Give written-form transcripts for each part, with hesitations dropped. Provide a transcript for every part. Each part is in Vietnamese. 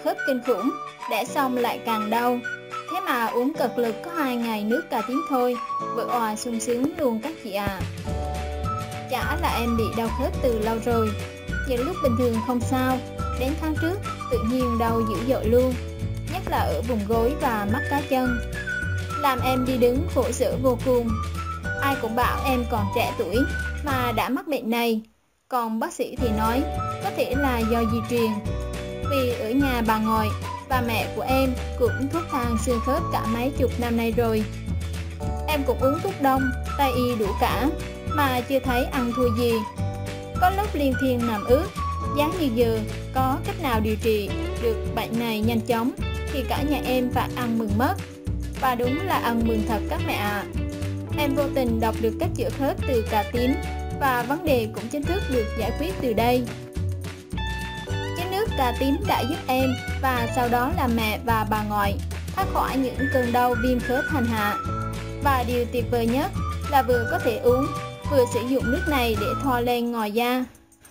khớp kinh khủng, đẻ xong lại càng đau. Thế mà uống cật lực có 2 ngày nước cà tím thôi, vợ òa sung sướng luôn các chị à. Chả là em bị đau khớp từ lâu rồi, những lúc bình thường không sao, đến tháng trước tự nhiên đau dữ dội luôn, nhất là ở vùng gối và mắt cá chân, làm em đi đứng khổ sở vô cùng. Ai cũng bảo em còn trẻ tuổi mà đã mắc bệnh này, còn bác sĩ thì nói có thể là do di truyền, vì ở nhà bà ngoại và mẹ của em cũng thuốc thang xương khớp cả mấy chục năm nay rồi. Em cũng uống thuốc đông, tây y đủ cả mà chưa thấy ăn thua gì. Có lúc liên thiên nằm ướt, giá như giờ có cách nào điều trị được bệnh này nhanh chóng thì cả nhà em phải ăn mừng mất. Và đúng là ăn mừng thật các mẹ ạ. Em vô tình đọc được cách chữa khớp từ cà tím và vấn đề cũng chính thức được giải quyết từ đây. Chén nước cà tím đã giúp em và sau đó là mẹ và bà ngoại thoát khỏi những cơn đau viêm khớp hành hạ. Và điều tuyệt vời nhất là vừa có thể uống, vừa sử dụng nước này để thoa lên ngoài da.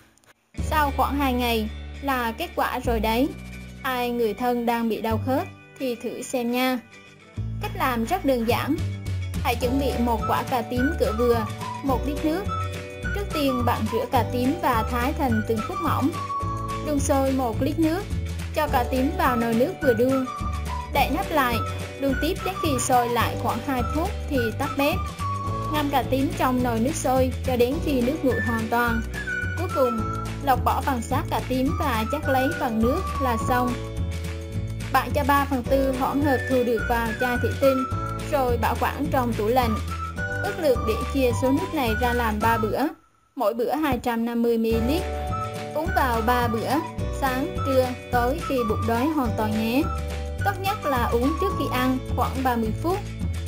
Sau khoảng 2 ngày là kết quả rồi đấy. Ai người thân đang bị đau khớp thì thử xem nha. Cách làm rất đơn giản. Hãy chuẩn bị một quả cà tím cỡ vừa, 1 lít nước. Trước tiên bạn rửa cà tím và thái thành từng khúc mỏng. Đun sôi 1 lít nước, cho cà tím vào nồi nước vừa đun. Đậy nắp lại, đun tiếp đến khi sôi lại khoảng 2 phút thì tắt bếp. Ngâm cà tím trong nồi nước sôi cho đến khi nước nguội hoàn toàn. Cuối cùng, lọc bỏ phần xác cà tím và chắc lấy phần nước là xong. Bạn cho 3/4 hỗn hợp thu được vào chai thủy tinh, rồi bảo quản trong tủ lạnh. Ước lượng để chia số nước này ra làm 3 bữa, mỗi bữa 250 ml. Uống vào 3 bữa, sáng, trưa, tối khi bụng đói hoàn toàn nhé. Tốt nhất là uống trước khi ăn khoảng 30 phút.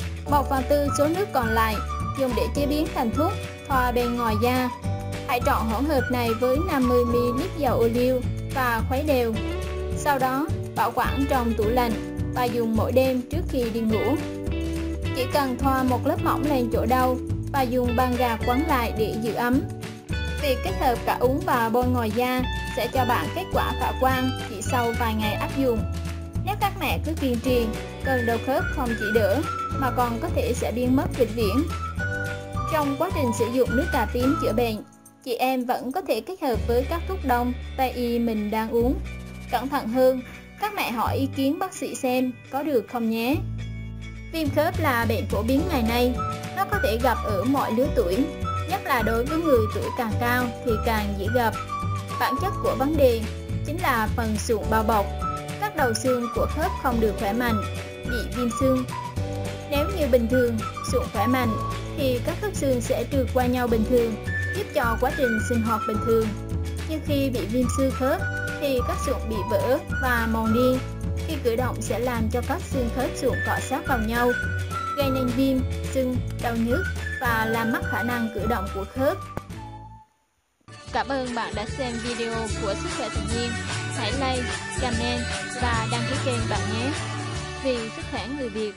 1/4 số nước còn lại dùng để chế biến thành thuốc, thoa bên ngoài da. Hãy trộn hỗn hợp này với 50 ml dầu ô liu và khuấy đều. Sau đó bảo quản trong tủ lạnh và dùng mỗi đêm trước khi đi ngủ. Chỉ cần thoa một lớp mỏng lên chỗ đau và dùng băng gạc quấn lại để giữ ấm. Việc kết hợp cả uống và bôi ngoài da sẽ cho bạn kết quả khả quan chỉ sau vài ngày áp dụng. Nếu các mẹ cứ kiên trì, cơn đau khớp không chỉ đỡ mà còn có thể sẽ biến mất vĩnh viễn. Trong quá trình sử dụng nước cà tím chữa bệnh, chị em vẫn có thể kết hợp với các thuốc đông, tây y mình đang uống. Cẩn thận hơn, các mẹ hỏi ý kiến bác sĩ xem có được không nhé. Viêm khớp là bệnh phổ biến ngày nay, nó có thể gặp ở mọi lứa tuổi, nhất là đối với người tuổi càng cao thì càng dễ gặp. Bản chất của vấn đề chính là phần sụn bao bọc, các đầu xương của khớp không được khỏe mạnh, bị viêm xương. Nếu như bình thường, sụn khỏe mạnh thì các khớp xương sẽ trượt qua nhau bình thường, giúp cho quá trình sinh hoạt bình thường. Nhưng khi bị viêm xương khớp thì các sụn bị vỡ và mòn đi. Khi cử động sẽ làm cho các xương khớp sụn cọ sát vào nhau, gây nên viêm, sưng, đau nhức và làm mất khả năng cử động của khớp. Cảm ơn bạn đã xem video của Sức khỏe tự nhiên. Hãy like, comment và đăng ký kênh bạn nhé. Vì sức khỏe người Việt.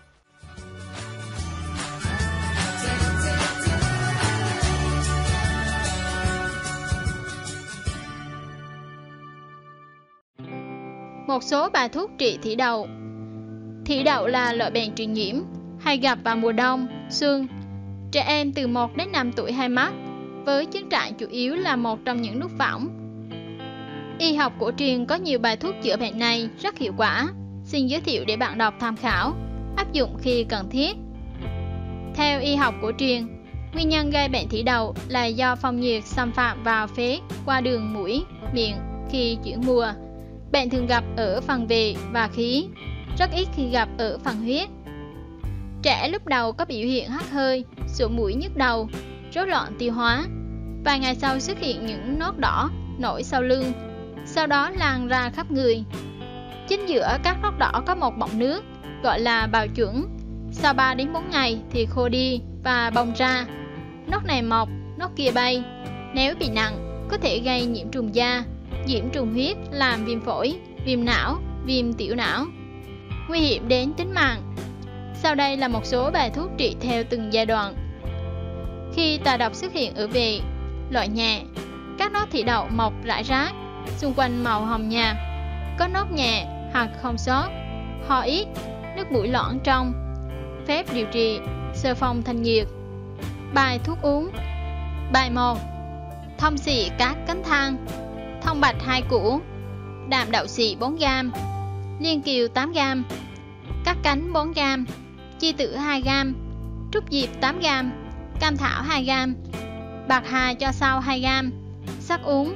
Một số bài thuốc trị thủy đậu. Thủy đậu là loại bệnh truyền nhiễm hay gặp vào mùa đông, xuân. Trẻ em từ 1 đến 5 tuổi hay mắc, với chứng trạng chủ yếu là một trong những nút võng. Y học cổ truyền có nhiều bài thuốc chữa bệnh này rất hiệu quả. Xin giới thiệu để bạn đọc tham khảo, áp dụng khi cần thiết. Theo y học cổ truyền, nguyên nhân gây bệnh thủy đậu là do phong nhiệt xâm phạm vào phế qua đường mũi, miệng khi chuyển mùa. Bệnh thường gặp ở phần vị và khí, rất ít khi gặp ở phần huyết. Trẻ lúc đầu có biểu hiện hắt hơi, sổ mũi nhức đầu, rối loạn tiêu hóa. Vài ngày sau xuất hiện những nốt đỏ nổi sau lưng, sau đó lan ra khắp người. Chính giữa các nốt đỏ có một bọng nước gọi là bào chuẩn. Sau 3 đến 4 ngày thì khô đi và bong ra. Nốt này mọc, nốt kia bay. Nếu bị nặng, có thể gây nhiễm trùng da, nhiễm trùng huyết làm viêm phổi, viêm não, viêm tiểu não, nguy hiểm đến tính mạng. Sau đây là một số bài thuốc trị theo từng giai đoạn. Khi tà độc xuất hiện ở vị, loại nhẹ, các nốt thủy đậu mọc rải rác, xung quanh màu hồng nhạt. có nốt nhẹ hoặc không sốt, ho ít, nước mũi loãng trong. Phép điều trị: xơ phong thanh nhiệt. Bài thuốc uống. Bài 1. Thông xị các cánh thang, thông bạch 2 củ, đạm đậu xị 4g, liên kiều 8g, cắt cánh 4g, chi tử 2g, trúc diệp 8g, cam thảo 2g, bạc hà cho sau 2g, sắc uống.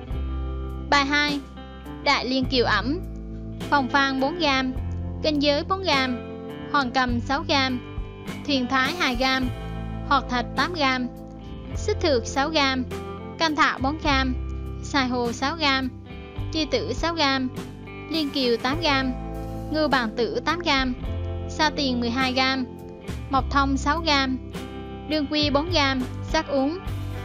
Bài 2. Đại liên kiều ẩm, phòng phan 4g, kinh giới 4g, hoàng cầm 6g, thuyền thái 2g, hoạt thạch 8g, xích thược 6g, cam thảo 4g, xài hồ 6g, chi tử 6g, liên kiều 8g, ngư bàn tử 8g, sa tiền 12g, mộc thông 6g, đương quy 4g, sắc uống.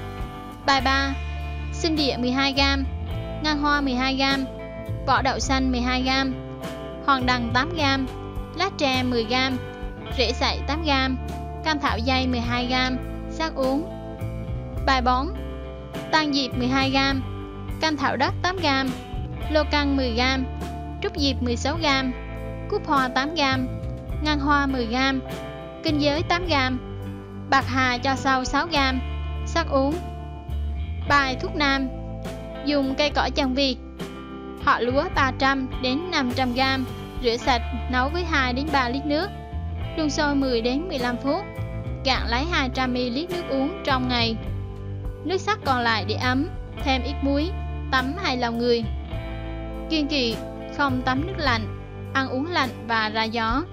Bài 3. Sinh địa 12g, ngan hoa 12g, vỏ đậu xanh 12g, hoàng đằng 8g, lá tre 10g, rễ sậy 8g, cam thảo dây 12g, sắc uống. Bài 4. Tang diệp 12g, cam thảo đất 8g, lô căng 10g, trúc diệp 16g, cúc hoa 8g, ngan hoa 10g, kinh giới 8g, bạc hà cho sau 6g, sắc uống. Bài thuốc nam. Dùng cây cỏ chằn vịt, họ lúa 300 đến 500g, rửa sạch, nấu với 2 đến 3 lít nước, đun sôi 10 đến 15 phút, cạn lấy 200ml nước uống trong ngày. Nước sắc còn lại để ấm, thêm ít muối, tắm hay lau người. Kiêng kỵ: không tắm nước lạnh, ăn uống lạnh và ra gió.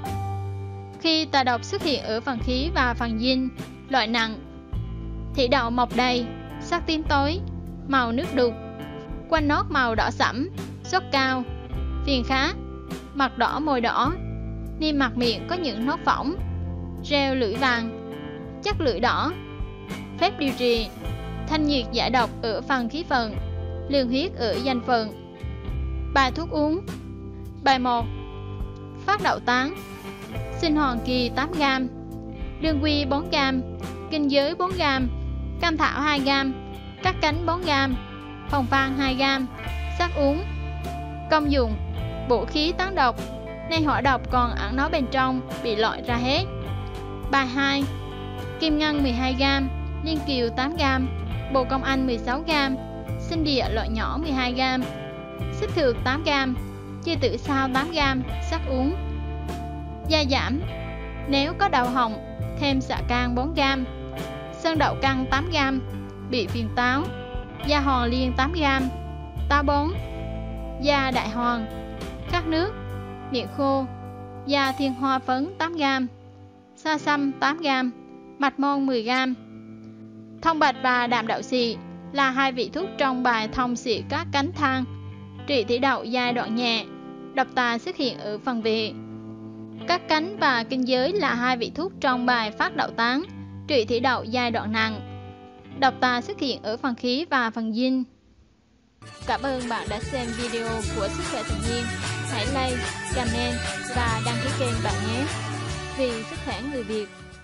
Khi tà độc xuất hiện ở phần khí và phần dinh, loại nặng: thủy đậu mọc đầy, sắc tím tối, màu nước đục, quanh nót màu đỏ sẫm, sốt cao, phiền khá, mặt đỏ môi đỏ, niêm mạc miệng có những nốt phỏng, rêu lưỡi vàng, chắc lưỡi đỏ. Phép điều trị: thanh nhiệt giải độc ở phần khí phận, lường huyết ở danh phận. Bài thuốc uống. Bài 1. Phát đậu tán, sinh hoàng kỳ 8g, đương quy 4g, kinh giới 4g, cam thảo 2g, cắt cánh 4g, phòng phan 2g, sắc uống. Công dụng: bổ khí tán độc, nên hỏa độc còn ẩn náu bên trong bị loại ra hết. Bài 2. Kim ngân 12g, liên kiều 8g, bồ công anh 16g, sinh địa loại nhỏ 12g, xích thược 8g, chi tử sao 8g, sắc uống. Gia giảm: nếu có đau họng, thêm xạ can 4g, sơn đậu căn 8g, bị phiền táo, da hòn liên 8g, táo 4, da đại hoàng, khát nước, miệng khô, da thiên hoa phấn 8g, sa sâm 8g, mạch môn 10g. Thông bạch và đạm đậu xị là 2 vị thuốc trong bài thông xị các cánh thang, trị thủy đậu giai đoạn nhẹ, độc tà xuất hiện ở phần vị. Cắt cánh và kinh giới là 2 vị thuốc trong bài phát đậu tán, trị thủy đậu giai đoạn nặng, độc tà xuất hiện ở phần khí và phần dinh. Cảm ơn bạn đã xem video của Sức khỏe tự nhiên. Hãy like, comment và đăng ký kênh bạn nhé. Vì sức khỏe người Việt.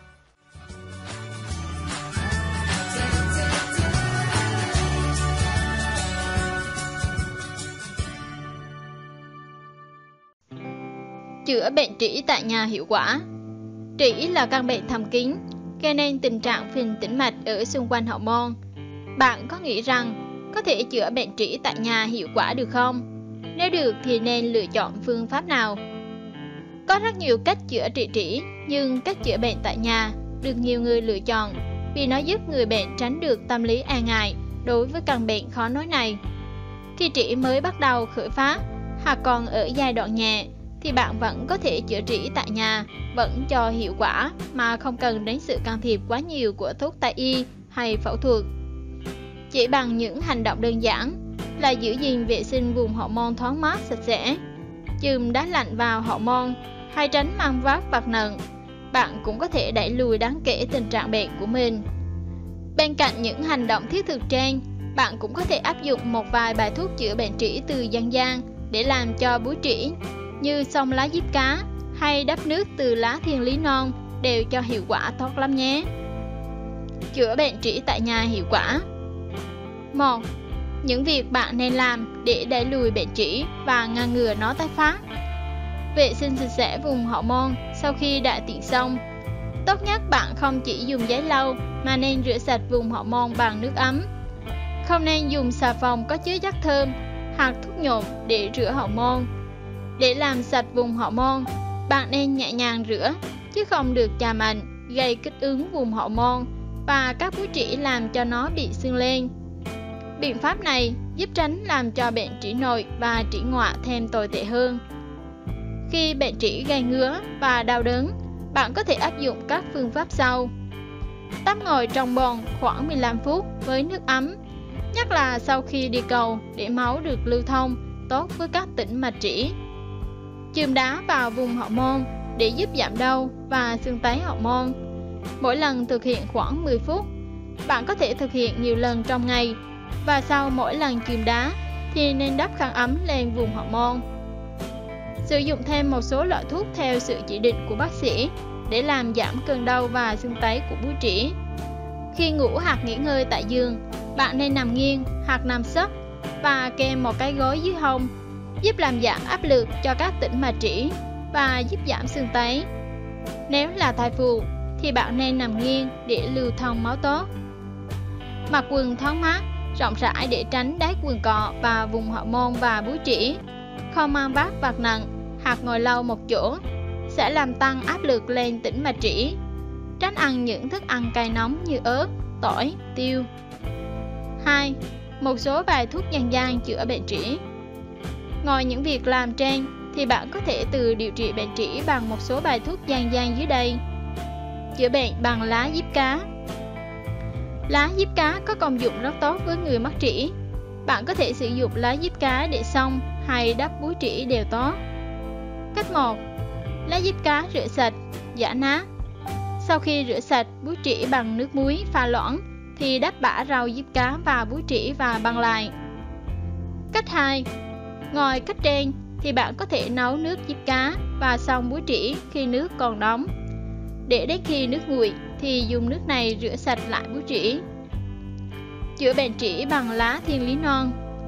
Chữa bệnh trĩ tại nhà hiệu quả. Trĩ là căn bệnh thầm kín, gây nên tình trạng phình tĩnh mạch ở xung quanh hậu môn. Bạn có nghĩ rằng có thể chữa bệnh trĩ tại nhà hiệu quả được không? Nếu được thì nên lựa chọn phương pháp nào? Có rất nhiều cách chữa trị trĩ, nhưng cách chữa bệnh tại nhà được nhiều người lựa chọn vì nó giúp người bệnh tránh được tâm lý e ngại đối với căn bệnh khó nói này. Khi trĩ mới bắt đầu khởi phát hoặc còn ở giai đoạn nhẹ thì bạn vẫn có thể chữa trĩ tại nhà, vẫn cho hiệu quả mà không cần đến sự can thiệp quá nhiều của thuốc tây y hay phẫu thuật. Chỉ bằng những hành động đơn giản là giữ gìn vệ sinh vùng hậu môn thoáng mát sạch sẽ, chườm đá lạnh vào hậu môn hay tránh mang vác vật nặng, bạn cũng có thể đẩy lùi đáng kể tình trạng bệnh của mình. Bên cạnh những hành động thiết thực trên, bạn cũng có thể áp dụng một vài bài thuốc chữa bệnh trĩ từ dân gian để làm cho búi trĩ, như xông lá diếp cá hay đắp nước từ lá thiên lý non đều cho hiệu quả tốt lắm nhé. Chữa bệnh trĩ tại nhà hiệu quả. 1. Những việc bạn nên làm để đẩy lùi bệnh trĩ và ngăn ngừa nó tái phát. Vệ sinh sạch sẽ vùng hậu môn sau khi đại tiện xong. Tốt nhất bạn không chỉ dùng giấy lau mà nên rửa sạch vùng hậu môn bằng nước ấm. Không nên dùng xà phòng có chứa chất thơm hoặc thuốc nhộn để rửa hậu môn. Để làm sạch vùng hậu môn, bạn nên nhẹ nhàng rửa chứ không được chà mạnh, gây kích ứng vùng hậu môn và các búi trĩ làm cho nó bị sưng lên. Biện pháp này giúp tránh làm cho bệnh trĩ nội và trĩ ngoại thêm tồi tệ hơn. Khi bệnh trĩ gây ngứa và đau đớn, bạn có thể áp dụng các phương pháp sau. Tắm ngồi trong bồn khoảng 15 phút với nước ấm, nhất là sau khi đi cầu để máu được lưu thông tốt với các tĩnh mạch trĩ. Chườm đá vào vùng hậu môn để giúp giảm đau và sưng tấy hậu môn. Mỗi lần thực hiện khoảng 10 phút. Bạn có thể thực hiện nhiều lần trong ngày, và sau mỗi lần chườm đá thì nên đắp khăn ấm lên vùng hậu môn. Sử dụng thêm một số loại thuốc theo sự chỉ định của bác sĩ để làm giảm cơn đau và sưng tấy của búi trĩ. Khi ngủ hoặc nghỉ ngơi tại giường, bạn nên nằm nghiêng hoặc nằm sấp và kèm một cái gối dưới hông, giúp làm giảm áp lực cho các tĩnh mạch trĩ và giúp giảm sưng tấy. Nếu là thai phụ thì bạn nên nằm nghiêng để lưu thông máu tốt. Mặc quần thoáng mát, rộng rãi để tránh đát quần cọ vào vùng hậu môn và búi trĩ. Không mang vác vật nặng hoặc ngồi lâu một chỗ sẽ làm tăng áp lực lên tĩnh mạch trĩ. Tránh ăn những thức ăn cay nóng như ớt, tỏi, tiêu. 2. Một số bài thuốc dân gian chữa bệnh trĩ. Ngoài những việc làm trên thì bạn có thể tự điều trị bệnh trĩ bằng một số bài thuốc dân gian dưới đây. Chữa bệnh bằng lá diếp cá. Lá diếp cá có công dụng rất tốt với người mắc trĩ. Bạn có thể sử dụng lá diếp cá để xông hay đắp búi trĩ đều tốt. Cách 1. Lá diếp cá rửa sạch, giã nát. Sau khi rửa sạch búi trĩ bằng nước muối pha loãng thì đắp bã rau diếp cá vào búi trĩ và băng lại. Cách 2. Ngoài cách trên thì bạn có thể nấu nước diếp cá và xông búi trĩ khi nước còn nóng. Để đến khi nước nguội thì dùng nước này rửa sạch lại búi trĩ. Chữa bệnh trĩ bằng lá thiên lý non.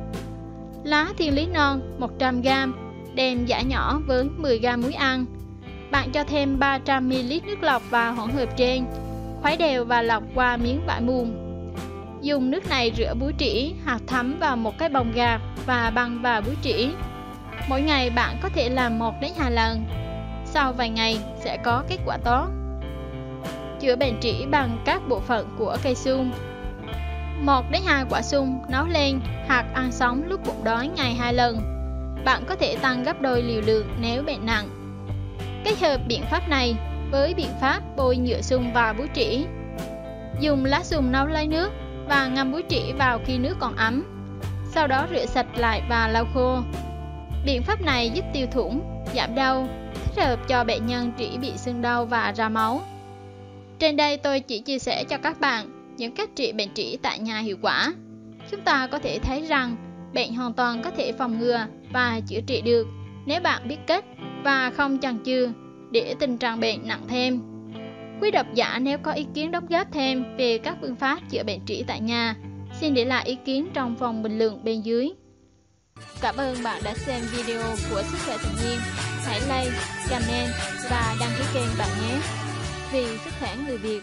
Lá thiên lý non 100g, đem giã nhỏ với 10g muối ăn. Bạn cho thêm 300ml nước lọc vào hỗn hợp trên, khuấy đều và lọc qua miếng vải mùn. Dùng nước này rửa búi trĩ hoặc thấm vào một cái bông gạc và băng vào búi trĩ. Mỗi ngày bạn có thể làm 1 đến 2 lần. Sau vài ngày sẽ có kết quả tốt. Chữa bệnh trĩ bằng các bộ phận của cây sung. 1 đến 2 quả sung nấu lên hoặc ăn sống lúc bụng đói ngày 2 lần. Bạn có thể tăng gấp đôi liều lượng nếu bệnh nặng. Kết hợp biện pháp này với biện pháp bôi nhựa sung vào búi trĩ. Dùng lá sung nấu lấy nước và ngâm búi trĩ vào khi nước còn ấm. Sau đó rửa sạch lại và lau khô. Biện pháp này giúp tiêu thủng, giảm đau, thích hợp cho bệnh nhân trĩ bị sưng đau và ra máu. Trên đây tôi chỉ chia sẻ cho các bạn những cách trị bệnh trĩ tại nhà hiệu quả. Chúng ta có thể thấy rằng bệnh hoàn toàn có thể phòng ngừa và chữa trị được nếu bạn biết cách và không chần chừ để tình trạng bệnh nặng thêm. Quý độc giả nếu có ý kiến đóng góp thêm về các phương pháp chữa bệnh trĩ tại nhà, xin để lại ý kiến trong phần bình luận bên dưới. Cảm ơn bạn đã xem video của Sức khỏe tự nhiên. Hãy like, comment và đăng ký kênh bạn nhé. Vì sức khỏe người Việt.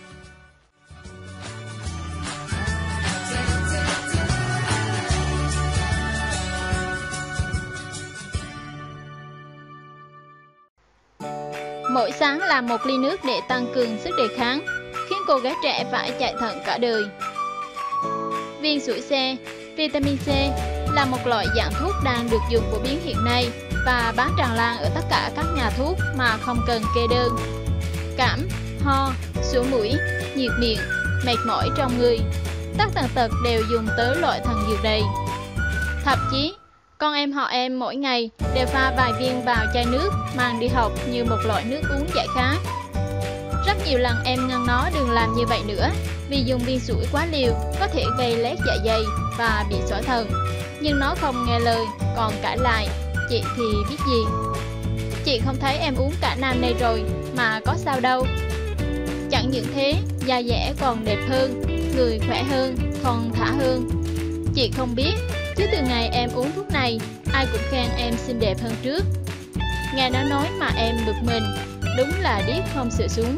Mỗi sáng làm 1 ly nước để tăng cường sức đề kháng, khiến cô gái trẻ phải chạy thận cả đời. Viên sủi C, vitamin C là một loại dạng thuốc đang được dùng phổ biến hiện nay và bán tràn lan ở tất cả các nhà thuốc mà không cần kê đơn. Cảm, ho, sổ mũi, nhiệt miệng, mệt mỏi trong người, tất tần tật đều dùng tới loại thần dược này. Thậm chí, con em họ em mỗi ngày đều pha vài viên vào chai nước mang đi học như một loại nước uống giải khát. Rất nhiều lần em ngăn nó đừng làm như vậy nữa, vì dùng viên sủi quá liều có thể gây loét dạ dày và bị sỏi thận. Nhưng nó không nghe lời, còn cãi lại. Chị thì biết gì? Chị không thấy em uống cả năm nay rồi mà có sao đâu. Chẳng những thế, da dẻ còn đẹp hơn, người khỏe hơn, thon thả hơn. Chị không biết, Chứ từ ngày em uống thuốc này, ai cũng khen em xinh đẹp hơn trước. Nghe nó nói mà em bực mình, đúng là điếc không sửa xuống.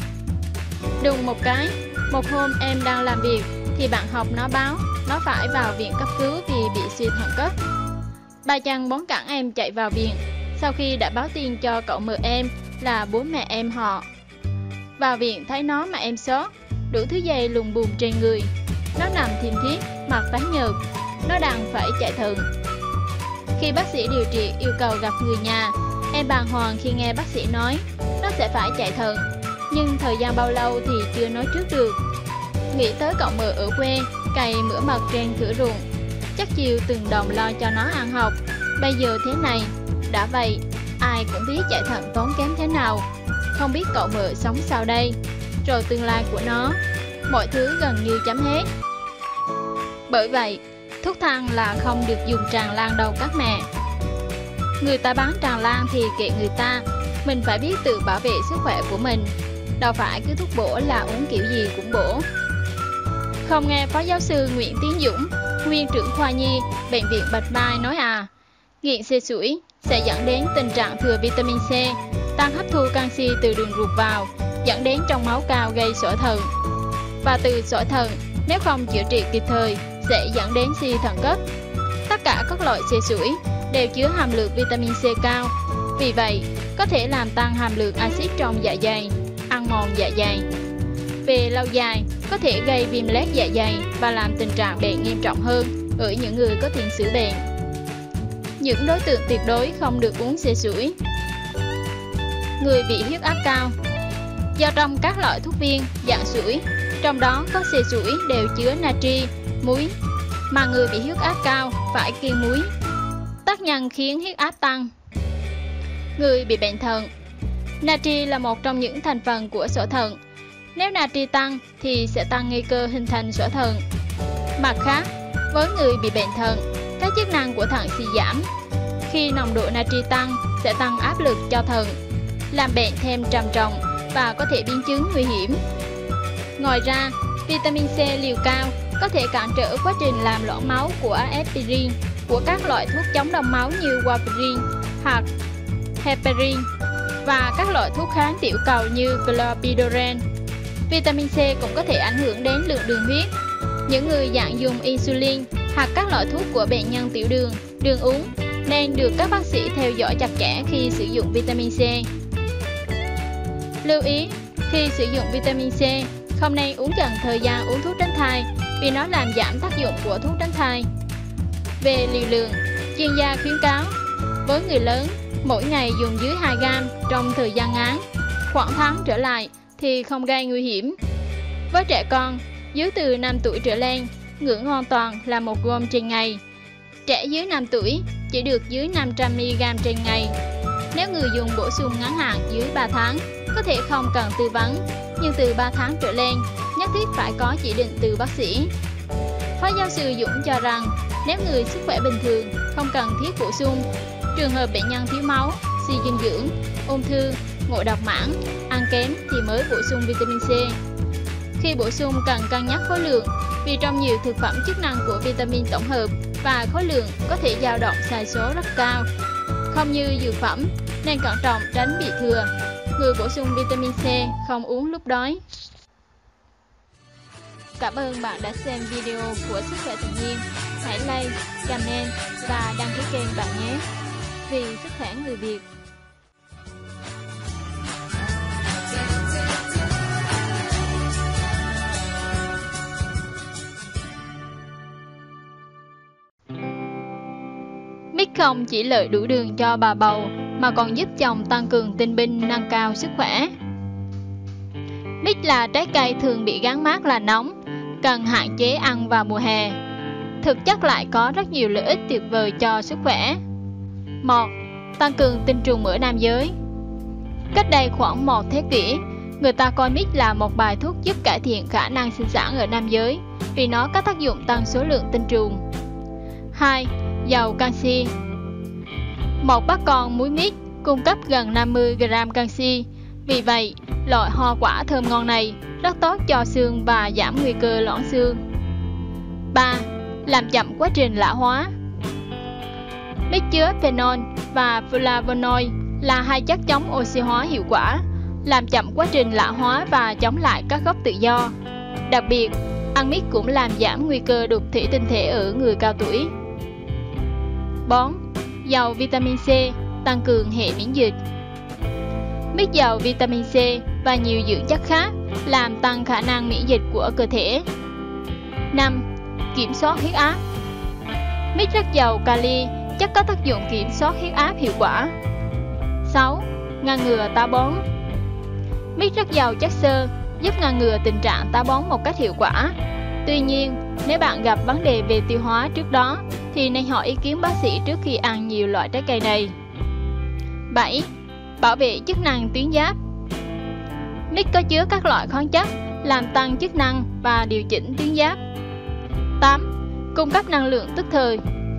Đùng một cái, một hôm em đang làm việc thì bạn học nó báo nó phải vào viện cấp cứu vì bị suy thận cấp. Ba chàng bón cẳng em chạy vào viện, sau khi đã báo tin cho cậu mợ em là bố mẹ em họ. Vào viện thấy nó mà em xót, đủ thứ dây lùng bùm trên người. Nó nằm thiêm thiếp, mặt tái nhợt, nó đang phải chạy thận. Khi bác sĩ điều trị yêu cầu gặp người nhà, em bàng hoàng khi nghe bác sĩ nói nó sẽ phải chạy thận, nhưng thời gian bao lâu thì chưa nói trước được. Nghĩ tới cậu mợ ở quê cày mửa mật trên thửa ruộng, chắc chiều từng đồng lo cho nó ăn học. Bây giờ thế này, đã vậy ai cũng biết chạy thận tốn kém thế nào, không biết cậu mợ sống sao đây, rồi tương lai của nó, mọi thứ gần như chấm hết. Bởi vậy, thuốc thang là không được dùng tràn lan đâu các mẹ. Người ta bán tràn lan thì kệ người ta, mình phải biết tự bảo vệ sức khỏe của mình, đâu phải cứ thuốc bổ là uống kiểu gì cũng bổ. Không nghe Phó Giáo sư Nguyễn Tiến Dũng, nguyên trưởng khoa nhi, Bệnh viện Bạch Mai nói à, nghiện xê sủi sẽ dẫn đến tình trạng thừa vitamin C, tăng hấp thu canxi từ đường ruột vào, dẫn đến trong máu cao gây sỏi thận. Và từ sỏi thận, nếu không chữa trị kịp thời, sẽ dẫn đến suy thận cấp. Tất cả các loại xê sủi đều chứa hàm lượng vitamin C cao, vì vậy có thể làm tăng hàm lượng axit trong dạ dày, ăn mòn dạ dày. Về lâu dài, có thể gây viêm loét dạ dày và làm tình trạng bệnh nghiêm trọng hơn ở những người có tiền sử bệnh. Những đối tượng tuyệt đối không được uống xê sủi: người bị huyết áp cao. Do trong các loại thuốc viên dạng sủi, trong đó có xê sủi đều chứa natri, muối, mà người bị huyết áp cao phải kiêng muối. Tác nhân khiến huyết áp tăng. Người bị bệnh thận. Natri là một trong những thành phần của sỏi thận. Nếu natri tăng thì sẽ tăng nguy cơ hình thành sỏi thận. Mặt khác, với người bị bệnh thận, các chức năng của thận suy giảm. Khi nồng độ natri tăng sẽ tăng áp lực cho thận, làm bệnh thêm trầm trọng và có thể biến chứng nguy hiểm. Ngoài ra, vitamin C liều cao có thể cản trở quá trình làm loãng máu của aspirin của các loại thuốc chống đông máu như warfarin hoặc heparin và các loại thuốc kháng tiểu cầu như clopidogrel. Vitamin C cũng có thể ảnh hưởng đến lượng đường huyết. Những người dạng dùng insulin hoặc các loại thuốc của bệnh nhân tiểu đường, đường uống nên được các bác sĩ theo dõi chặt chẽ khi sử dụng vitamin C. Lưu ý, khi sử dụng vitamin C, không nên uống dần thời gian uống thuốc tránh thai vì nó làm giảm tác dụng của thuốc tránh thai. Về liều lượng, chuyên gia khuyến cáo với người lớn, mỗi ngày dùng dưới 2 gram trong thời gian ngắn, khoảng tháng trở lại thì không gây nguy hiểm. Với trẻ con, dưới từ 5 tuổi trở lên, ngưỡng an toàn là 1 gram trên ngày. Trẻ dưới 5 tuổi chỉ được dưới 500mg trên ngày. Nếu người dùng bổ sung ngắn hạn dưới 3 tháng, có thể không cần tư vấn, nhưng từ 3 tháng trở lên, nhất thiết phải có chỉ định từ bác sĩ. Phó giáo sư Dũng cho rằng, nếu người sức khỏe bình thường, không cần thiết bổ sung. Trường hợp bệnh nhân thiếu máu, suy dinh dưỡng, ung thư, ngộ độc mãn, ăn kém thì mới bổ sung vitamin C. Khi bổ sung cần cân nhắc khối lượng, vì trong nhiều thực phẩm chức năng của vitamin tổng hợp và khối lượng có thể dao động sai số rất cao. Không như dược phẩm, nên cẩn trọng tránh bị thừa. Người bổ sung vitamin C không uống lúc đói. Cảm ơn bạn đã xem video của Sức khỏe tự nhiên. Hãy like, comment và đăng ký kênh bạn nhé. Vì sức khỏe người Việt. Mít không chỉ lợi đủ đường cho bà bầu mà còn giúp chồng tăng cường tinh binh, nâng cao sức khỏe. Mít là trái cây thường bị gán mác là nóng, cần hạn chế ăn vào mùa hè. Thực chất lại có rất nhiều lợi ích tuyệt vời cho sức khỏe. 1. Tăng cường tinh trùng ở nam giới. Cách đây khoảng 1 thế kỷ, người ta coi mít là một bài thuốc giúp cải thiện khả năng sinh sản ở nam giới vì nó có tác dụng tăng số lượng tinh trùng. 2. Giàu canxi. Một bát con muối mít cung cấp gần 50 gram canxi. Vì vậy, loại hoa quả thơm ngon này rất tốt cho xương và giảm nguy cơ loãng xương. 3. làm chậm quá trình lão hóa. Mít chứa phenol và flavonoid là hai chất chống oxy hóa hiệu quả, làm chậm quá trình lão hóa và chống lại các gốc tự do. Đặc biệt, ăn mít cũng làm giảm nguy cơ đục thủy tinh thể ở người cao tuổi. Bón, giàu vitamin C, tăng cường hệ miễn dịch. Mít giàu vitamin C và nhiều dưỡng chất khác làm tăng khả năng miễn dịch của cơ thể. 5. Kiểm soát huyết áp. Mít rất giàu kali, chất có tác dụng kiểm soát huyết áp hiệu quả. 6. Ngăn ngừa táo bón. Mít rất giàu chất xơ, giúp ngăn ngừa tình trạng táo bón một cách hiệu quả. Tuy nhiên, nếu bạn gặp vấn đề về tiêu hóa trước đó, thì nên hỏi ý kiến bác sĩ trước khi ăn nhiều loại trái cây này. 7. Bảo vệ chức năng tuyến giáp. Mít có chứa các loại khoáng chất làm tăng chức năng và điều chỉnh tuyến giáp. 8. Cung cấp năng lượng tức thời.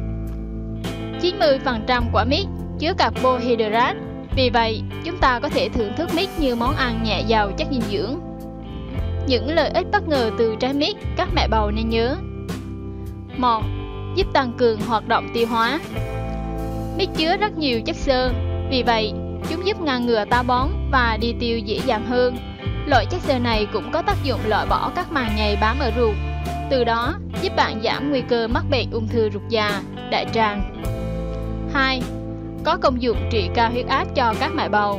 90% quả mít chứa carbohydrate, vì vậy chúng ta có thể thưởng thức mít như món ăn nhẹ giàu chất dinh dưỡng. Những lợi ích bất ngờ từ trái mít các mẹ bầu nên nhớ. 1. Giúp tăng cường hoạt động tiêu hóa. Mít chứa rất nhiều chất xơ, vì vậy chúng giúp ngăn ngừa táo bón và đi tiêu dễ dàng hơn. Loại chất xơ này cũng có tác dụng loại bỏ các màng nhầy bám ở ruột, từ đó giúp bạn giảm nguy cơ mắc bệnh ung thư ruột già, đại tràng. 2. Có công dụng trị cao huyết áp cho các mẹ bầu.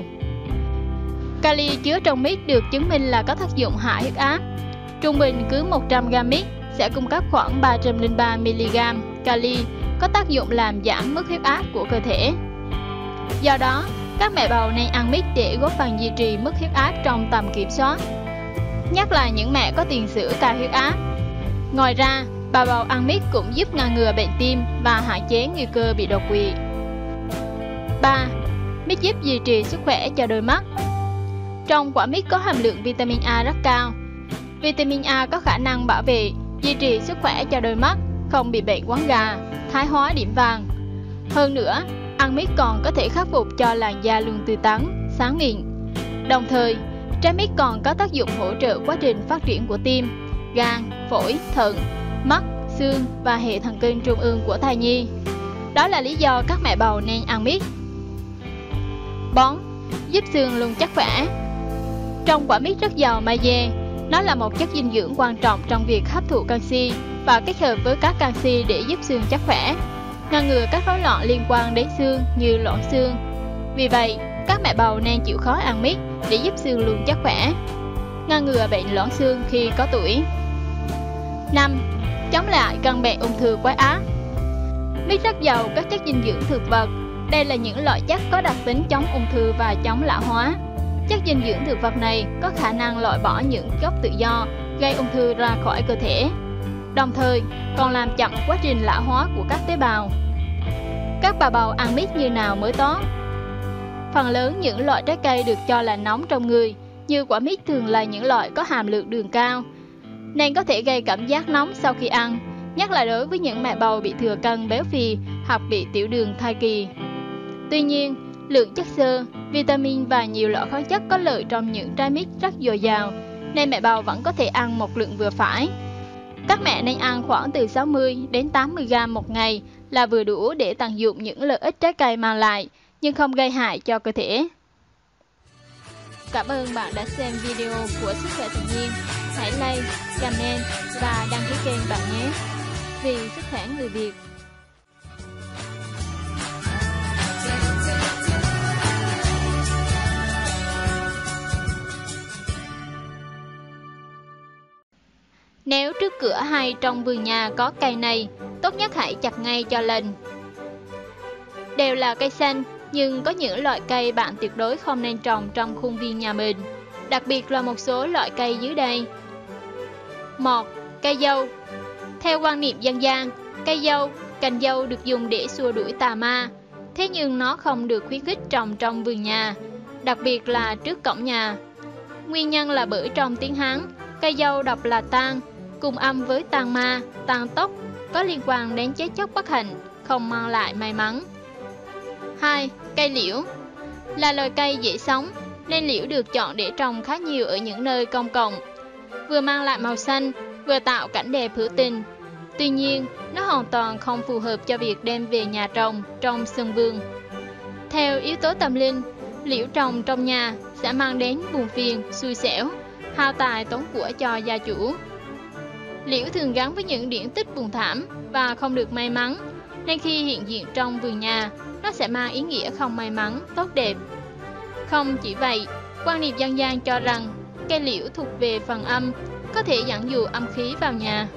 Kali chứa trong mít được chứng minh là có tác dụng hạ huyết áp. Trung bình cứ 100 g mít sẽ cung cấp khoảng 303 mg kali, có tác dụng làm giảm mức huyết áp của cơ thể. Do đó, các mẹ bầu nên ăn mít để góp phần duy trì mức huyết áp trong tầm kiểm soát, nhất là những mẹ có tiền sử cao huyết áp. Ngoài ra, bà bầu ăn mít cũng giúp ngăn ngừa bệnh tim và hạn chế nguy cơ bị đột quỵ. 3. Mít giúp duy trì sức khỏe cho đôi mắt. Trong quả mít có hàm lượng vitamin A rất cao. Vitamin A có khả năng bảo vệ, duy trì sức khỏe cho đôi mắt, không bị bệnh quáng gà, thái hóa điểm vàng. Hơn nữa, ăn mít còn có thể khắc phục cho làn da luôn tươi tắn, sáng mịn. Đồng thời, trái mít còn có tác dụng hỗ trợ quá trình phát triển của tim, gan, phổi, thận, mắt, xương và hệ thần kinh trung ương của thai nhi. Đó là lý do các mẹ bầu nên ăn mít. Bón, giúp xương luôn chắc khỏe. Trong quả mít rất giàu magie, nó là một chất dinh dưỡng quan trọng trong việc hấp thụ canxi và kết hợp với các canxi để giúp xương chắc khỏe, ngăn ngừa các rối loạn liên quan đến xương như loãng xương. Vì vậy, các mẹ bầu nên chịu khó ăn mít để giúp xương luôn chắc khỏe, ngăn ngừa bệnh loãng xương khi có tuổi. 5. Chống lại căn bệnh ung thư quái ác. Mít rất giàu các chất dinh dưỡng thực vật. Đây là những loại chất có đặc tính chống ung thư và chống lão hóa. Chất dinh dưỡng thực vật này có khả năng loại bỏ những gốc tự do gây ung thư ra khỏi cơ thể, đồng thời còn làm chậm quá trình lão hóa của các tế bào. Các bà bầu ăn mít như nào mới tốt? Phần lớn những loại trái cây được cho là nóng trong người, như quả mít thường là những loại có hàm lượng đường cao, nên có thể gây cảm giác nóng sau khi ăn, nhất là đối với những mẹ bầu bị thừa cân béo phì hoặc bị tiểu đường thai kỳ. Tuy nhiên, lượng chất xơ, vitamin và nhiều loại khoáng chất có lợi trong những trái mít rất dồi dào, nên mẹ bầu vẫn có thể ăn một lượng vừa phải. Các mẹ nên ăn khoảng từ 60 đến 80 g một ngày là vừa đủ để tận dụng những lợi ích trái cây mang lại, nhưng không gây hại cho cơ thể. Cảm ơn bạn đã xem video của Sức khỏe tự nhiên. Hãy like, comment và đăng ký kênh bạn nhé. Vì sức khỏe người Việt. Nếu trước cửa hay trong vườn nhà có cây này, tốt nhất hãy chặt ngay cho lành. Đều là cây xanh, nhưng có những loại cây bạn tuyệt đối không nên trồng trong khuôn viên nhà mình, đặc biệt là một số loại cây dưới đây. 1. Cây dâu. Theo quan niệm dân gian, cây dâu, cành dâu được dùng để xua đuổi tà ma, thế nhưng nó không được khuyến khích trồng trong vườn nhà, đặc biệt là trước cổng nhà. Nguyên nhân là bởi trong tiếng Hán, cây dâu đọc là tang, cùng âm với tang ma, tang tốc, có liên quan đến chết chóc bất hạnh, không mang lại may mắn. 2. Cây liễu. Là loài cây dễ sống, nên liễu được chọn để trồng khá nhiều ở những nơi công cộng, vừa mang lại màu xanh, vừa tạo cảnh đẹp hữu tình. Tuy nhiên, nó hoàn toàn không phù hợp cho việc đem về nhà trồng trong sân vườn. Theo yếu tố tâm linh, liễu trồng trong nhà sẽ mang đến buồn phiền, xui xẻo, hao tài tốn của cho gia chủ. Liễu thường gắn với những điển tích buồn thảm và không được may mắn, nên khi hiện diện trong vườn nhà, nó sẽ mang ý nghĩa không may mắn, tốt đẹp. Không chỉ vậy, quan niệm dân gian cho rằng cây liễu thuộc về phần âm, có thể dẫn dụ âm khí vào nhà.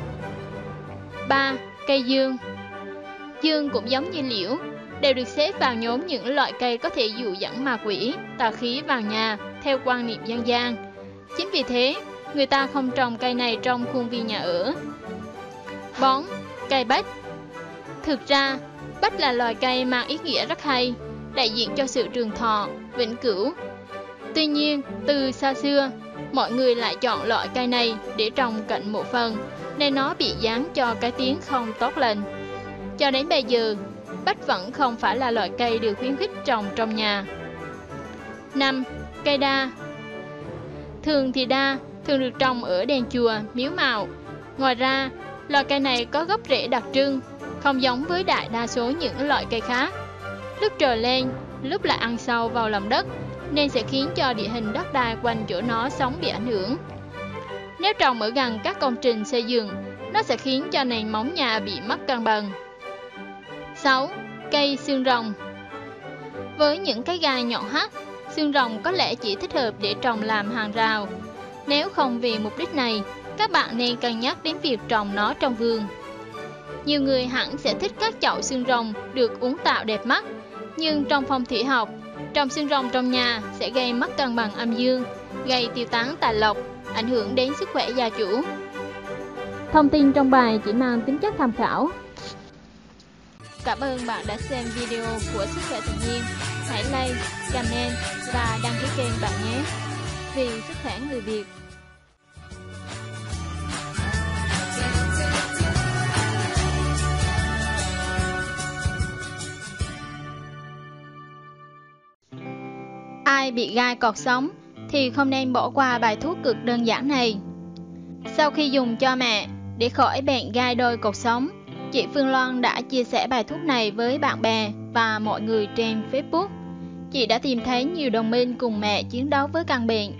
3. Cây dương. Dương cũng giống như liễu, đều được xếp vào nhóm những loại cây có thể dụ dẫn ma quỷ, tà khí vào nhà theo quan niệm dân gian. Chính vì thế, người ta không trồng cây này trong khuôn viên nhà ở. Bón. Cây bách. Thực ra, bách là loài cây mang ý nghĩa rất hay, đại diện cho sự trường thọ, vĩnh cửu. Tuy nhiên, từ xa xưa, mọi người lại chọn loại cây này để trồng cạnh mộ phần, nên nó bị dán cho cái tiếng không tốt lành. Cho đến bây giờ, bách vẫn không phải là loại cây được khuyến khích trồng trong nhà. 5. Cây đa. Thường thì đa thường được trồng ở đền chùa, miếu mạo. Ngoài ra, loài cây này có gốc rễ đặc trưng, không giống với đại đa số những loại cây khác. Lúc trồi lên, lúc lại ăn sâu vào lòng đất, nên sẽ khiến cho địa hình đất đai quanh chỗ nó sống bị ảnh hưởng. Nếu trồng ở gần các công trình xây dựng, nó sẽ khiến cho nền móng nhà bị mất cân bằng. 6. Cây xương rồng. Với những cái gai nhọn hoắt, xương rồng có lẽ chỉ thích hợp để trồng làm hàng rào. Nếu không vì mục đích này, các bạn nên cân nhắc đến việc trồng nó trong vườn. Nhiều người hẳn sẽ thích các chậu xương rồng được uốn tạo đẹp mắt, nhưng trong phong thủy học, trồng xương rồng trong nhà sẽ gây mất cân bằng âm dương, gây tiêu tán tài lộc, ảnh hưởng đến sức khỏe gia chủ. Thông tin trong bài chỉ mang tính chất tham khảo. Cảm ơn bạn đã xem video của Sức khỏe tự nhiên. Hãy like, comment và đăng ký kênh bạn nhé. Vì sức khỏe người Việt. Ai bị gai cột sống thì không nên bỏ qua bài thuốc cực đơn giản này. Sau khi dùng cho mẹ để khỏi bệnh gai đôi cột sống, chị Phương Loan đã chia sẻ bài thuốc này với bạn bè và mọi người trên Facebook. Chị đã tìm thấy nhiều đồng minh cùng mẹ chiến đấu với căn bệnh.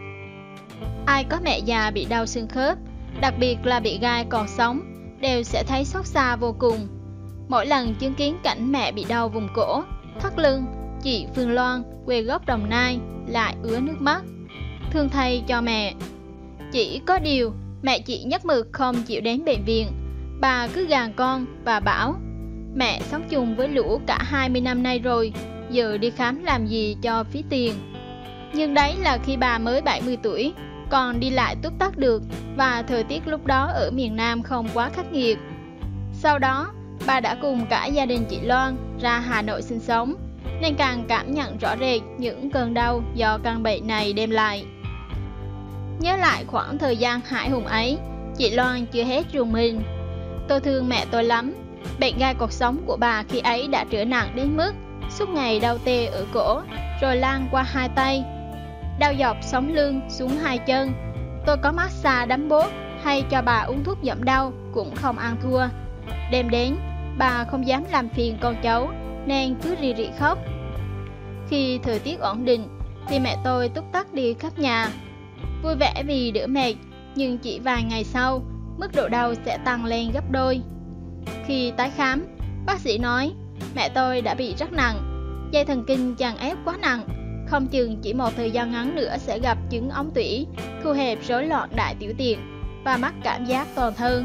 Ai có mẹ già bị đau xương khớp, đặc biệt là bị gai cột sống, đều sẽ thấy xót xa vô cùng. Mỗi lần chứng kiến cảnh mẹ bị đau vùng cổ, thắt lưng, chị Phương Loan, quê gốc Đồng Nai, lại ứa nước mắt, thương thay cho mẹ. Chỉ có điều, mẹ chị nhất mực không chịu đến bệnh viện. Bà cứ gàn con và bảo, mẹ sống chung với lũ cả 20 năm nay rồi, giờ đi khám làm gì cho phí tiền. Nhưng đấy là khi bà mới 70 tuổi, còn đi lại túc tắc được, và thời tiết lúc đó ở miền Nam không quá khắc nghiệt. Sau đó, bà đã cùng cả gia đình chị Loan ra Hà Nội sinh sống, nên càng cảm nhận rõ rệt những cơn đau do căn bệnh này đem lại. Nhớ lại khoảng thời gian hãi hùng ấy, chị Loan chưa hết rùng mình. Tôi thương mẹ tôi lắm. Bệnh gai cột sống của bà khi ấy đã trở nặng đến mức suốt ngày đau tê ở cổ, rồi lan qua hai tay, đau dọc sống lưng xuống hai chân. Tôi có massage đấm bốt hay cho bà uống thuốc giảm đau cũng không ăn thua. Đêm đến, bà không dám làm phiền con cháu nên cứ rì rì khóc. Khi thời tiết ổn định thì mẹ tôi túc tắc đi khắp nhà, vui vẻ vì đỡ mệt, nhưng chỉ vài ngày sau, mức độ đau sẽ tăng lên gấp đôi. Khi tái khám, bác sĩ nói mẹ tôi đã bị rất nặng, dây thần kinh chằng ép quá nặng, không chừng chỉ một thời gian ngắn nữa sẽ gặp chứng ống tủy, thu hẹp rối loạn đại tiểu tiện và mắc cảm giác toàn thân.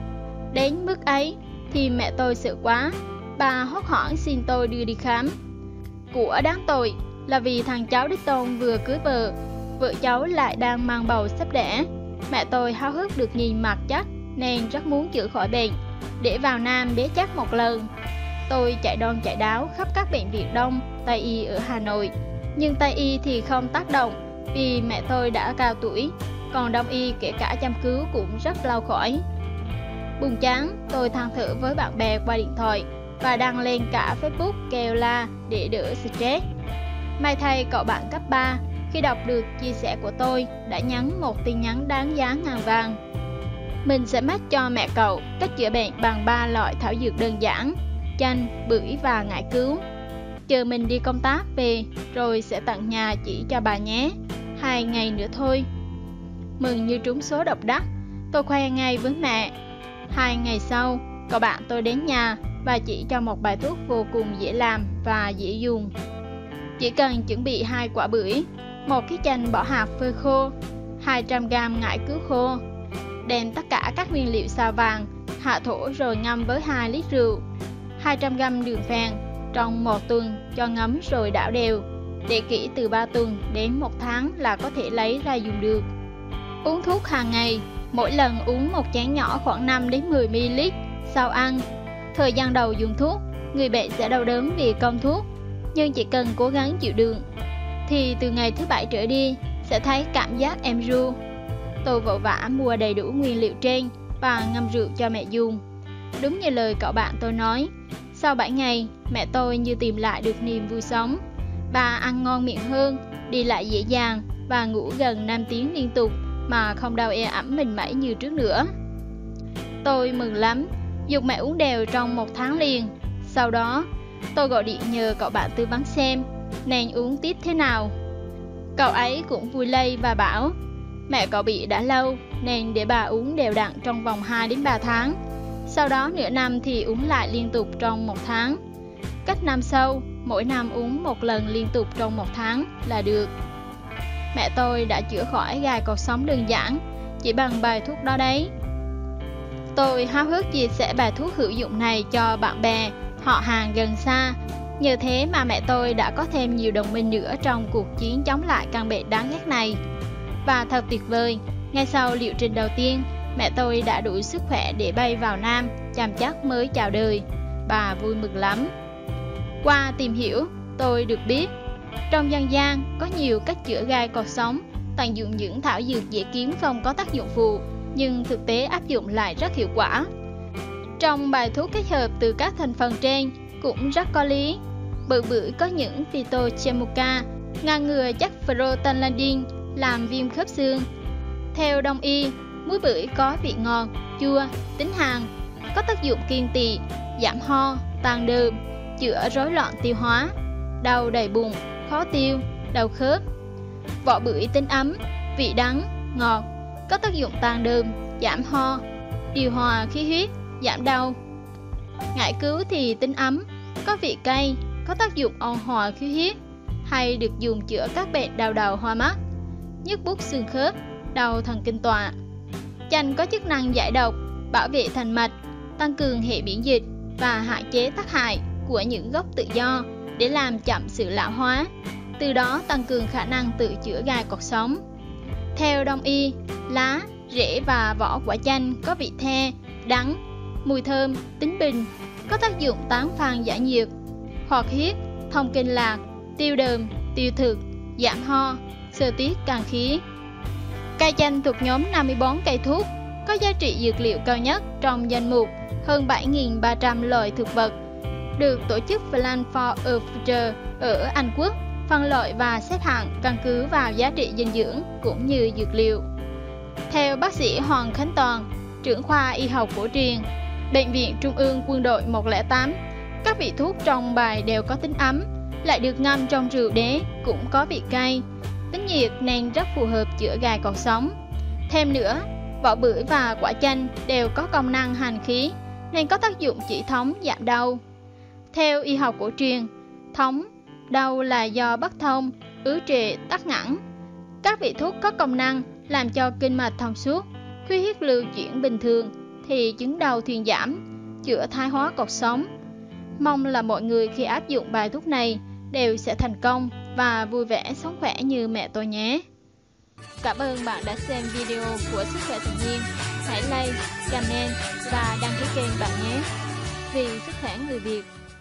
Đến mức ấy thì mẹ tôi sợ quá, bà hốt hoảng xin tôi đưa đi khám. Của đáng tội là vì thằng cháu đích tôn vừa cưới vợ cháu lại đang mang bầu sắp đẻ. Mẹ tôi háo hức được nhìn mặt chắc nên rất muốn chữa khỏi bệnh, để vào Nam bế chắc một lần. Tôi chạy đon chạy đáo khắp các bệnh viện Đông, Tây y ở Hà Nội, nhưng Tây y thì không tác động vì mẹ tôi đã cao tuổi, còn Đông y kể cả chăm cứu cũng rất lâu khỏi. Buồn chán, tôi than thở với bạn bè qua điện thoại và đăng lên cả Facebook kêu la để đỡ stress. May thay cậu bạn cấp 3 khi đọc được chia sẻ của tôi đã nhắn một tin nhắn đáng giá ngàn vàng. Mình sẽ mách cho mẹ cậu cách chữa bệnh bằng 3 loại thảo dược đơn giản: chanh, bưởi và ngải cứu. Chờ mình đi công tác về rồi sẽ tận nhà chỉ cho bà nhé. 2 ngày nữa thôi. Mừng như trúng số độc đắc, tôi khoe ngay với mẹ. 2 ngày sau, cậu bạn tôi đến nhà và chỉ cho một bài thuốc vô cùng dễ làm và dễ dùng. Chỉ cần chuẩn bị 2 quả bưởi, 1 cái chanh bỏ hạt phơi khô, 200g ngải cứu khô. Đem tất cả các nguyên liệu xào vàng, hạ thổ rồi ngâm với 2 lít rượu, 200g đường phèn trong 1 tuần cho ngấm rồi đảo đều. Để kỹ từ 3 tuần đến 1 tháng là có thể lấy ra dùng được. Uống thuốc hàng ngày, mỗi lần uống 1 chén nhỏ khoảng 5 đến 10 ml sau ăn. Thời gian đầu dùng thuốc, người bệnh sẽ đau đớn vì công thuốc, nhưng chỉ cần cố gắng chịu đựng thì từ ngày thứ 7 trở đi sẽ thấy cảm giác êm ru. Tôi vội vã mua đầy đủ nguyên liệu trên và ngâm rượu cho mẹ dùng. Đúng như lời cậu bạn tôi nói, sau 7 ngày, mẹ tôi như tìm lại được niềm vui sống. Bà ăn ngon miệng hơn, đi lại dễ dàng và ngủ gần 5 tiếng liên tục mà không đau ê ẩm mình mẩy như trước nữa. Tôi mừng lắm, dục mẹ uống đều trong 1 tháng liền. Sau đó, tôi gọi điện nhờ cậu bạn tư vấn xem nên uống tiếp thế nào. Cậu ấy cũng vui lây và bảo mẹ cậu bị đã lâu nên để bà uống đều đặn trong vòng 2 đến 3 tháng. Sau đó nửa năm thì uống lại liên tục trong 1 tháng. Cách năm sau, mỗi năm uống 1 lần liên tục trong 1 tháng là được. Mẹ tôi đã chữa khỏi gai cột sống đơn giản chỉ bằng bài thuốc đó đấy. Tôi háo hức chia sẻ bài thuốc hữu dụng này cho bạn bè, họ hàng gần xa. Nhờ thế mà mẹ tôi đã có thêm nhiều đồng minh nữa trong cuộc chiến chống lại căn bệnh đáng ghét này. Và thật tuyệt vời, ngay sau liệu trình đầu tiên, mẹ tôi đã đủ sức khỏe để bay vào Nam, chăm chắc mới chào đời. Bà vui mừng lắm. Qua tìm hiểu, tôi được biết, trong dân gian có nhiều cách chữa gai cột sống, tận dụng những thảo dược dễ kiếm không có tác dụng phụ, nhưng thực tế áp dụng lại rất hiệu quả. Trong bài thuốc kết hợp từ các thành phần trên cũng rất có lý. Bưởi có những phytochemuca ngăn ngừa chất prostaglandin làm viêm khớp xương. Theo Đông y, muối bưởi có vị ngọt, chua, tính hàn, có tác dụng kiêng tỵ, giảm ho, tan đờm, chữa rối loạn tiêu hóa, đau đầy bụng, khó tiêu, đau khớp. Vỏ bưởi tính ấm, vị đắng, ngọt, có tác dụng tan đờm, giảm ho, điều hòa khí huyết, giảm đau. Ngải cứu thì tính ấm, có vị cay, có tác dụng ôn hòa khí huyết, hay được dùng chữa các bệnh đau đầu hoa mắt, nhức buốt xương khớp, đau thần kinh tọa. Chanh có chức năng giải độc, bảo vệ thành mạch, tăng cường hệ miễn dịch và hạn chế tác hại của những gốc tự do để làm chậm sự lão hóa, từ đó tăng cường khả năng tự chữa gai cột sống. Theo Đông y, lá, rễ và vỏ quả chanh có vị the, đắng, mùi thơm, tính bình, có tác dụng tán phan giải nhiệt, hoạt huyết, thông kinh lạc, tiêu đờm, tiêu thực, giảm ho, xơ tiết càn khí. Cây chanh thuộc nhóm 54 cây thuốc, có giá trị dược liệu cao nhất trong danh mục hơn 7.300 loài thực vật, được tổ chức Plant for a Future ở Anh Quốc phân loại và xếp hạng căn cứ vào giá trị dinh dưỡng cũng như dược liệu. Theo bác sĩ Hoàng Khánh Toàn, trưởng khoa y học cổ truyền, Bệnh viện Trung ương Quân đội 108, các vị thuốc trong bài đều có tính ấm, lại được ngâm trong rượu đế cũng có vị cay, tính nhiệt nên rất phù hợp chữa gai cột sống. Thêm nữa, vỏ bưởi và quả chanh đều có công năng hành khí nên có tác dụng chỉ thống giảm đau. Theo y học cổ truyền, thống đau là do bất thông, ứ trệ, tắc nghẽn. Các vị thuốc có công năng làm cho kinh mạch thông suốt, khí huyết lưu chuyển bình thường thì chứng đau thuyên giảm, chữa thoái hóa cột sống. Mong là mọi người khi áp dụng bài thuốc này đều sẽ thành công và vui vẻ sống khỏe như mẹ tôi nhé. Cảm ơn bạn đã xem video của Sức khỏe tự nhiên. Hãy like, comment và đăng ký kênh bạn nhé. Vì sức khỏe người Việt.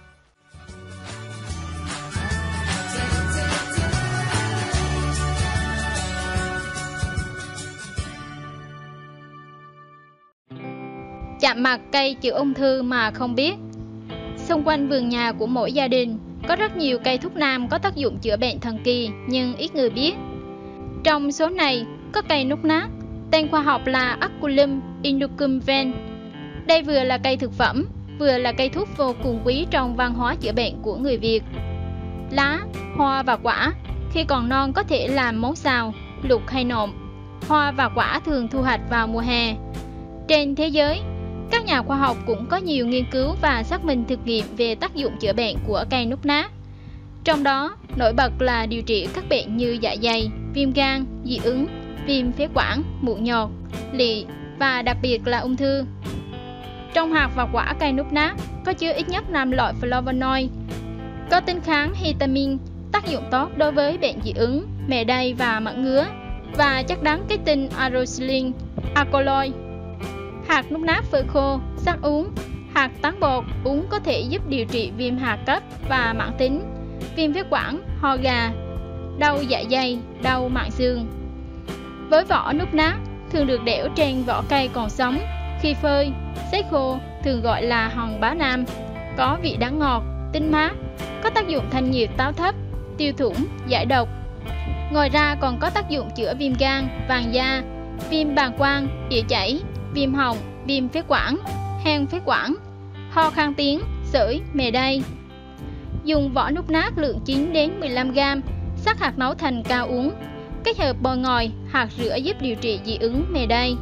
Chạm mặt cây chữa ung thư mà không biết. Xung quanh vườn nhà của mỗi gia đình có rất nhiều cây thuốc nam có tác dụng chữa bệnh thần kỳ nhưng ít người biết. Trong số này có cây nút nát, Tên khoa học là Aculum Inducum ven. Đây vừa là cây thực phẩm, vừa là cây thuốc vô cùng quý trong văn hóa chữa bệnh của người Việt. Lá, hoa và quả khi còn non có thể làm món xào, luộc hay nộm. Hoa và quả thường thu hoạch vào mùa hè. Trên thế giới, các nhà khoa học cũng có nhiều nghiên cứu và xác minh thực nghiệm về tác dụng chữa bệnh của cây nút nát. Trong đó, nổi bật là điều trị các bệnh như dạ dày, viêm gan, dị ứng, viêm phế quản, mụn nhọt, lị và đặc biệt là ung thư. Trong hạt và quả cây nút nát có chứa ít nhất 5 loại flavonoid, có tính kháng histamine, tác dụng tốt đối với bệnh dị ứng, mề đay và mẩn ngứa, và chất đắng kết tinh arosilin, alkaloid. Hạt nút nát phơi khô, sắc uống. Hạt tán bột uống có thể giúp điều trị viêm hạt cấp và mãn tính, viêm phế quản, ho gà, đau dạ dày, đau mạn xương. Với vỏ nút nát thường được đẽo trên vỏ cây còn sống, khi phơi, sấy khô thường gọi là hòn bá nam, có vị đắng ngọt, tính mát, có tác dụng thanh nhiệt táo thấp, tiêu thủng, giải độc. Ngoài ra còn có tác dụng chữa viêm gan, vàng da, viêm bàng quang, địa chảy, viêm họng, viêm phế quản, hen phế quản, ho khan tiếng, sởi, mề đay. Dùng vỏ nút nát lượng 9 đến 15g, sắc hạt nấu thành cao uống, kết hợp bôi ngòi, hạt rửa giúp điều trị dị ứng, mề đay.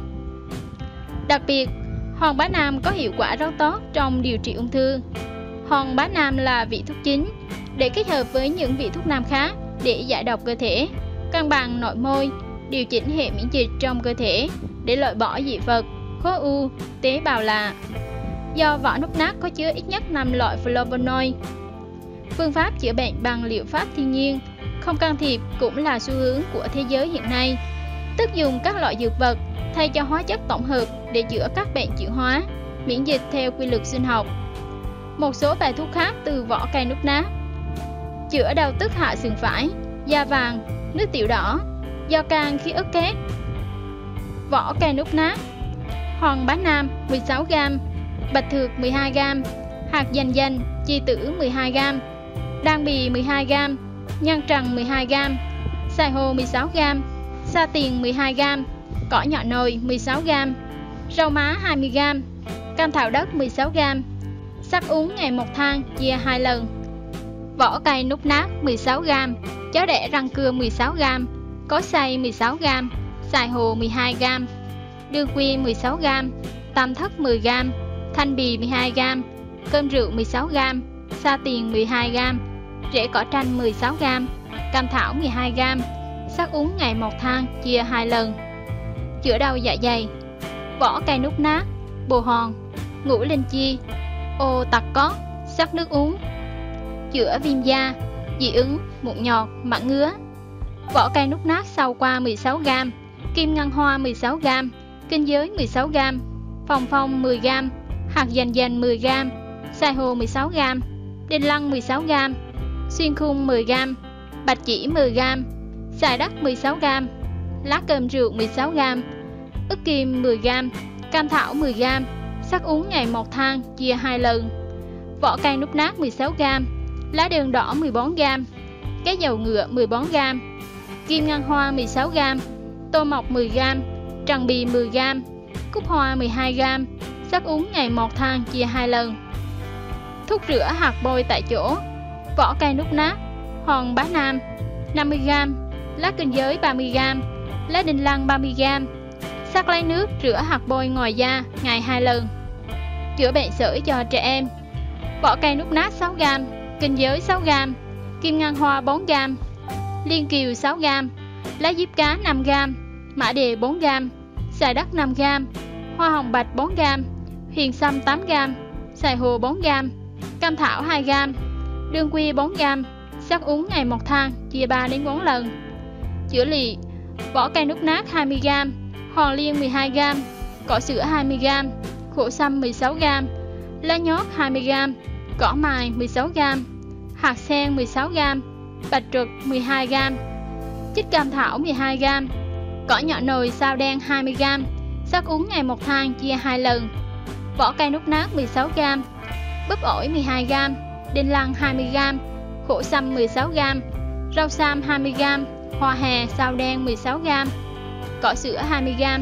Đặc biệt, hòn bá nam có hiệu quả rất tốt trong điều trị ung thư. Hòn bá nam là vị thuốc chính, để kết hợp với những vị thuốc nam khác để giải độc cơ thể, cân bằng nội môi, điều chỉnh hệ miễn dịch trong cơ thể để loại bỏ dị vật, khối u, tế bào lạ. Do vỏ nút nát có chứa ít nhất 5 loại flavonoid. Phương pháp chữa bệnh bằng liệu pháp thiên nhiên, không can thiệp cũng là xu hướng của thế giới hiện nay, tức dùng các loại dược vật thay cho hóa chất tổng hợp để chữa các bệnh chuyển hóa, miễn dịch theo quy luật sinh học. Một số bài thuốc khác từ vỏ cây nút nát: chữa đau tức hạ sườn phải, da vàng, nước tiểu đỏ, do can khi ức két. Vỏ cây nút nát: hòn bá nam 16g, bạch thược 12g, hạt dành dành, chi tử 12g, đan bì 12g, nhân trần 12g, xài hồ 16g, sa tiền 12g, cỏ nhọ nồi 16g, rau má 20g, cam thảo đất 16g. Sắc uống ngày 1 thang, chia 2 lần. Vỏ cây nút nát 16g, cháo đẻ rang cưa 16g, cối xay 16g, xài hồ 12g, đương quy 16g, tam thất 10g, thanh bì 12g, cơm rượu 16g, sa tiền 12g, rễ cỏ tranh 16g, cam thảo 12g. Sắc uống ngày 1 thang, chia 2 lần. Chữa đau dạ dày: vỏ cây nút nát, bồ hòn, ngũ linh chi, ô tặc cót, sắc nước uống. Chữa viêm da, dị ứng, mụn nhọt, mẩn ngứa: vỏ cây nút nát sau qua 16g, kim ngân hoa 16g, kinh giới 16g, phòng phong 10g, hạt dành dành 10g, xài hồ 16g, đinh lăng 16g, xuyên khung 10g, bạch chỉ 10g, xài đất 16g, lá cơm rượu 16g, ức kim 10g, cam thảo 10g. Sắc uống ngày 1 thang, chia 2 lần. Vỏ cây nút nát 16g, lá đường đỏ 14g, cái dầu ngựa 14g, kim ngân hoa 16g, tô mọc 10g, trần bì 10g, cúc hoa 12g. Sắc uống ngày 1 thang, chia 2 lần. Thuốc rửa hạt bôi tại chỗ: vỏ cây nút nát, hòn bá nam 50g, lá kinh giới 30g, lá đinh lăng 30g. Sắc lấy nước rửa hạt bôi ngoài da ngày 2 lần. Chữa bệnh sởi cho trẻ em: vỏ cây nút nát 6g, kinh giới 6g, kim ngân hoa 4g, liên kiều 6g, lá diếp cá 5g, mã đề 4g, xài đất 5g, hoa hồng bạch 4g, huyền sâm 8g, xài hồ 4g, cam thảo 2g, đương quy 4g. Sắc uống ngày 1 thang, chia 3 đến 4 lần. Chữa lị: vỏ cây nút nát 20g, hòn liên 12g, cỏ sữa 20g, khổ sâm 16g, lá nhót 20g, cỏ mài 16g, hạt sen 16g, bạch trực 12g, chích cam thảo 12g, cỏ nhọ nồi sao đen 20g. Sắc uống ngày 1 thang, chia 2 lần. Vỏ cây nút nát 16g, búp ổi 12g, đinh lăng 20g, khổ sâm 16g, rau sam 20g, hoa hè sao đen 16g, cỏ sữa 20g,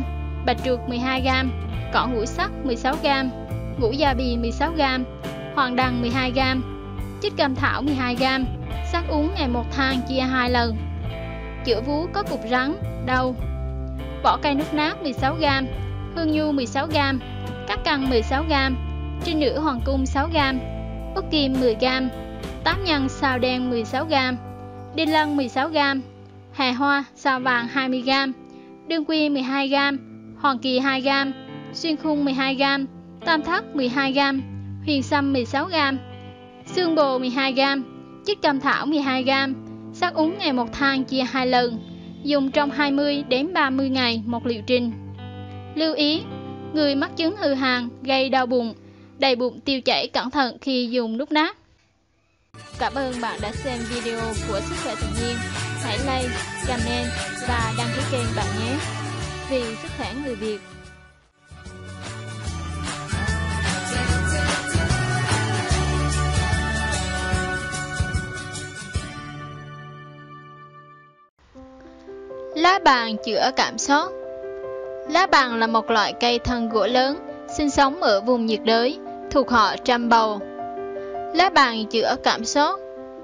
bạch tuộc 12g, cỏ ngũ sắc 16g, ngũ gia bì 16g, hoàng đằng 12g, chích cam thảo 12g, sắc uống ngày 1 thang chia 2 lần. Chữa vú có cục rắn, đau. Vỏ cây nút nát 16g, hương nhu 16g, cát căn 16g, trinh nữ hoàng cung 6g, út kim 10g, tám nhân sao đen 16g, đinh lăng 16g, hà hoa sao vàng 20g, đương quy 12g, hoàng kỳ 2g, xuyên khung 12g, tam thất 12g, huyền sâm 16g, xương bồ 12g, chích cam thảo 12g, sắc uống ngày 1 thang chia 2 lần, dùng trong 20 đến 30 ngày một liệu trình. Lưu ý, người mắc chứng hư hàn gây đau bụng, đầy bụng tiêu chảy cẩn thận khi dùng nút nát. Cảm ơn bạn đã xem video của Sức khỏe tự nhiên. Hãy like, comment và đăng ký kênh bạn nhé. Vì sức khỏe người Việt. Lá bàng chữa cảm sốt. Lá bàng là một loại cây thân gỗ lớn, sinh sống ở vùng nhiệt đới, thuộc họ trăm bầu. Lá bàng chữa cảm sốt.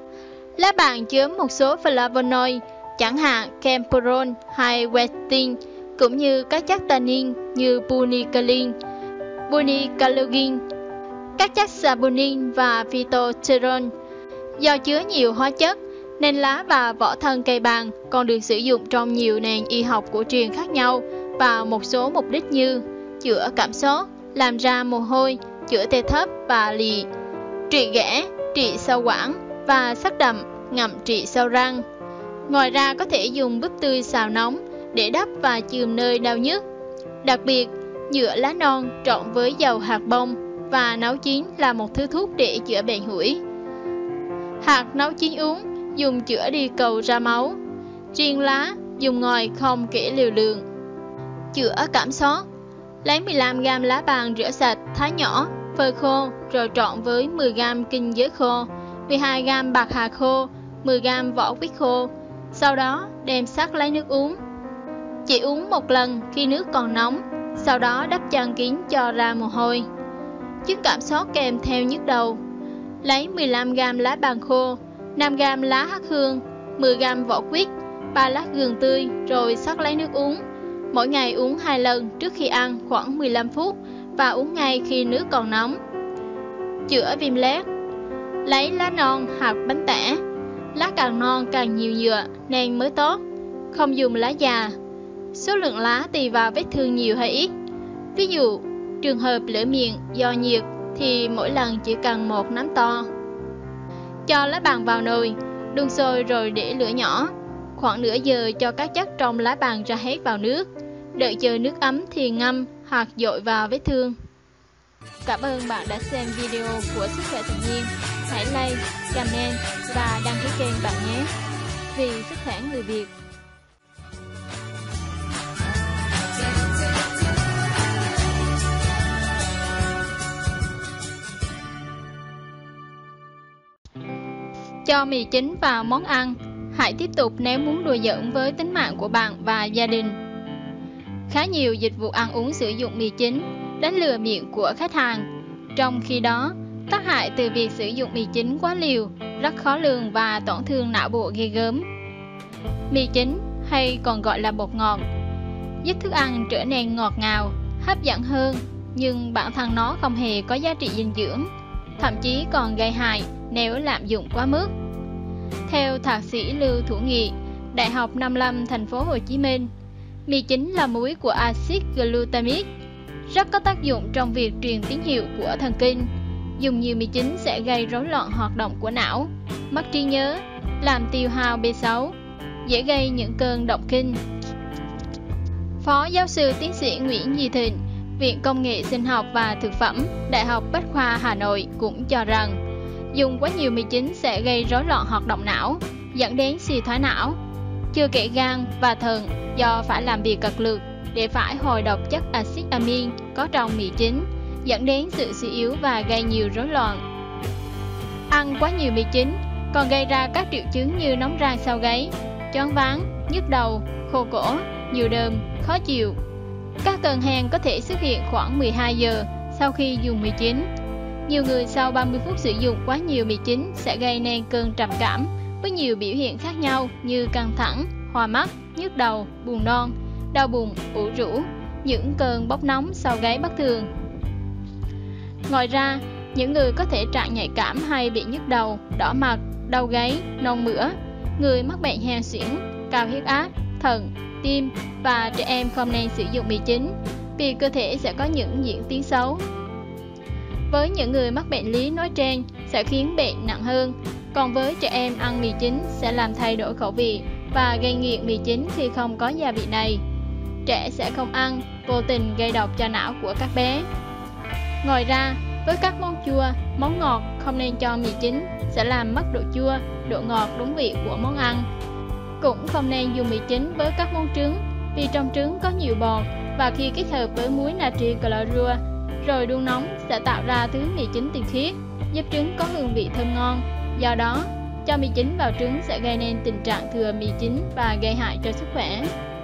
Lá bàng chứa một số flavonoid, chẳng hạn camphorol hay quercetin, cũng như các chất tannin như punicalin, punicalogin, các chất saponin và phytosterol. Do chứa nhiều hóa chất, nên lá và vỏ thân cây bàng còn được sử dụng trong nhiều nền y học cổ truyền khác nhau và một số mục đích như chữa cảm sốt, làm ra mồ hôi, chữa tê thấp và lì, trị ghẻ, trị sâu quảng và sắc đậm, ngậm trị sâu răng. Ngoài ra có thể dùng búp tươi xào nóng để đắp và chườm nơi đau nhức. Đặc biệt, nhựa lá non trộn với dầu hạt bông và nấu chín là một thứ thuốc để chữa bệnh hủi. Hạt nấu chín uống, dùng chữa đi cầu ra máu. Riêng lá, dùng ngòi không kể liều lượng. Chữa cảm sốt. Lấy 15g lá bàng rửa sạch, thái nhỏ, phơi khô, rồi trộn với 10g kinh giới khô, 12g bạc hà khô, 10g vỏ quýt khô. Sau đó đem sắc lấy nước uống. Chỉ uống một lần khi nước còn nóng, sau đó đắp chăn kín cho ra mồ hôi. Chứng cảm sốt kèm theo nhức đầu. Lấy 15g lá bàng khô, 5g lá hắc hương, 10g vỏ quýt, 3 lát gừng tươi rồi sắc lấy nước uống. Mỗi ngày uống 2 lần trước khi ăn khoảng 15 phút và uống ngay khi nước còn nóng. Chữa viêm loét. Lấy lá non hạt bánh tẻ. Lá càng non càng nhiều nhựa nên mới tốt. Không dùng lá già. Số lượng lá tùy vào vết thương nhiều hay ít. Ví dụ, trường hợp lở miệng do nhiệt thì mỗi lần chỉ cần 1 nắm to. Cho lá bàng vào nồi, đun sôi rồi để lửa nhỏ. Khoảng nửa giờ cho các chất trong lá bàng ra hết vào nước. Đợi chờ nước ấm thì ngâm hoặc dội vào vết thương. Cảm ơn bạn đã xem video của Sức khỏe tự nhiên. Hãy like, comment và đăng ký kênh bạn nhé. Vì sức khỏe người Việt. Cho mì chính vào món ăn. Hãy tiếp tục nếu muốn đùa giỡn với tính mạng của bạn và gia đình. Khá nhiều dịch vụ ăn uống sử dụng mì chính đánh lừa miệng của khách hàng. Trong khi đó, tác hại từ việc sử dụng mì chính quá liều rất khó lường và tổn thương não bộ ghê gớm. Mì chính hay còn gọi là bột ngọt giúp thức ăn trở nên ngọt ngào, hấp dẫn hơn, nhưng bản thân nó không hề có giá trị dinh dưỡng, thậm chí còn gây hại nếu lạm dụng quá mức. Theo thạc sĩ Lưu Thủ Nghị, Đại học Nông Lâm, thành phố Hồ Chí Minh, mì chính là muối của axit glutamic, rất có tác dụng trong việc truyền tín hiệu của thần kinh. Dùng nhiều mì chính sẽ gây rối loạn hoạt động của não, mất trí nhớ, làm tiêu hao B6, dễ gây những cơn động kinh. Phó giáo sư tiến sĩ Nguyễn Duy Thịnh, Viện Công nghệ Sinh học và Thực phẩm, Đại học Bách khoa Hà Nội cũng cho rằng dùng quá nhiều mì chính sẽ gây rối loạn hoạt động não, dẫn đến suy thoái não. Chưa kể gan và thận do phải làm việc cật lực để phải hồi độc chất axit amin có trong mì chính, dẫn đến sự suy yếu và gây nhiều rối loạn. Ăn quá nhiều mì chính còn gây ra các triệu chứng như nóng ran sau gáy, choáng váng, nhức đầu, khô cổ, nhiều đờm, khó chịu. Các cơn hen có thể xuất hiện khoảng 12 giờ sau khi dùng mì chính. Nhiều người sau 30 phút sử dụng quá nhiều mì chính sẽ gây nên cơn trầm cảm với nhiều biểu hiện khác nhau như căng thẳng, hoa mắt, nhức đầu, buồn nôn, đau bụng, ủ rũ, những cơn bốc nóng sau gáy bất thường. Ngoài ra, những người có thể trạng nhạy cảm hay bị nhức đầu, đỏ mặt, đau gáy, nôn mửa, người mắc bệnh hen suyễn, cao huyết áp, thận, tim và trẻ em không nên sử dụng mì chính vì cơ thể sẽ có những diễn tiến xấu. Với những người mắc bệnh lý nói trên sẽ khiến bệnh nặng hơn, còn với trẻ em ăn mì chính sẽ làm thay đổi khẩu vị và gây nghiện mì chính khi không có gia vị này. Trẻ sẽ không ăn, vô tình gây độc cho não của các bé. Ngoài ra, với các món chua, món ngọt không nên cho mì chính sẽ làm mất độ chua, độ ngọt đúng vị của món ăn. Cũng không nên dùng mì chính với các món trứng vì trong trứng có nhiều bột và khi kết hợp với muối natri clorua rồi đun nóng sẽ tạo ra thứ mì chính tinh khiết, giúp trứng có hương vị thơm ngon. Do đó, cho mì chính vào trứng sẽ gây nên tình trạng thừa mì chính và gây hại cho sức khỏe.